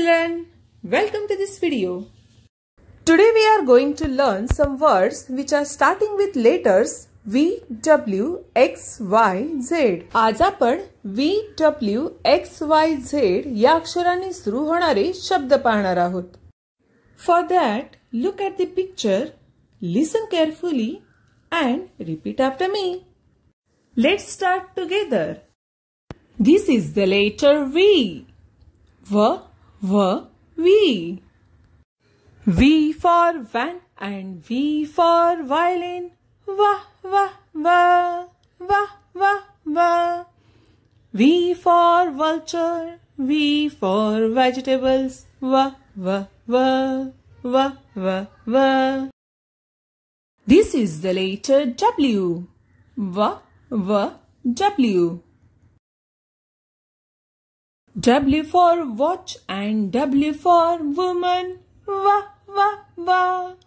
children, welcome to this video. Today we are going to learn some words which are starting with letters V, W, X, Y, Z. आज आपण V, W, X, Y, Z या अक्षरांनी सुरू होणारे शब्द पाहणार आहोत. For that, look at the picture, listen carefully and repeat after me. Let's start together. This is the letter V. V. V for van and V for violin. Va. V for vulture. V for vegetables. Va. This is the letter W. W. W for watch and W for woman. Va.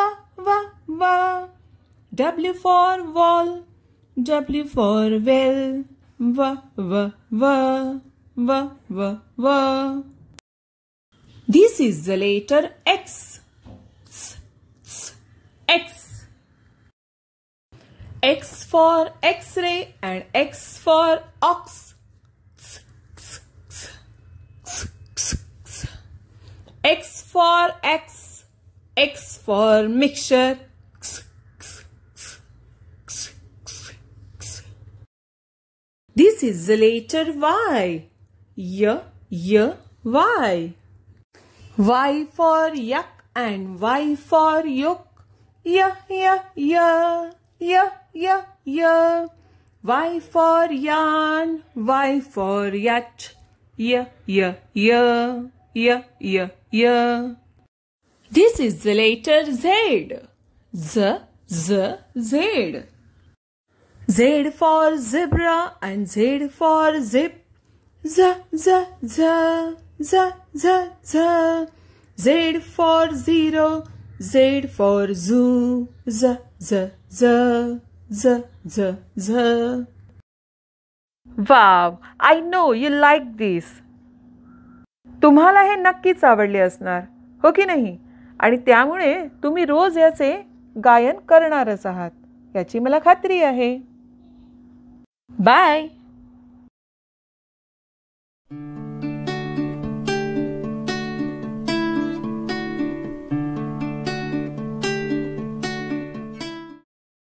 W for wall. W for well. Va. This is the letter X. X. X for X-ray and X for ox. X for X. X for mixture. This is the letter Y. Y. Y for yak and Y for yolk. Y for yarn. Y for yacht. This is the letter Z. Z. Z for zebra and Z for zip. Z. Z for zero. Z for zoo. Z. Wow, I know you like this. तुम्हाला हे नक्कीच आवडले असणार, हो की नाही? आणि त्यामुळे तुम्ही रोज याचे गायन करणारच आहात, याची मला खात्री आहे. बाय.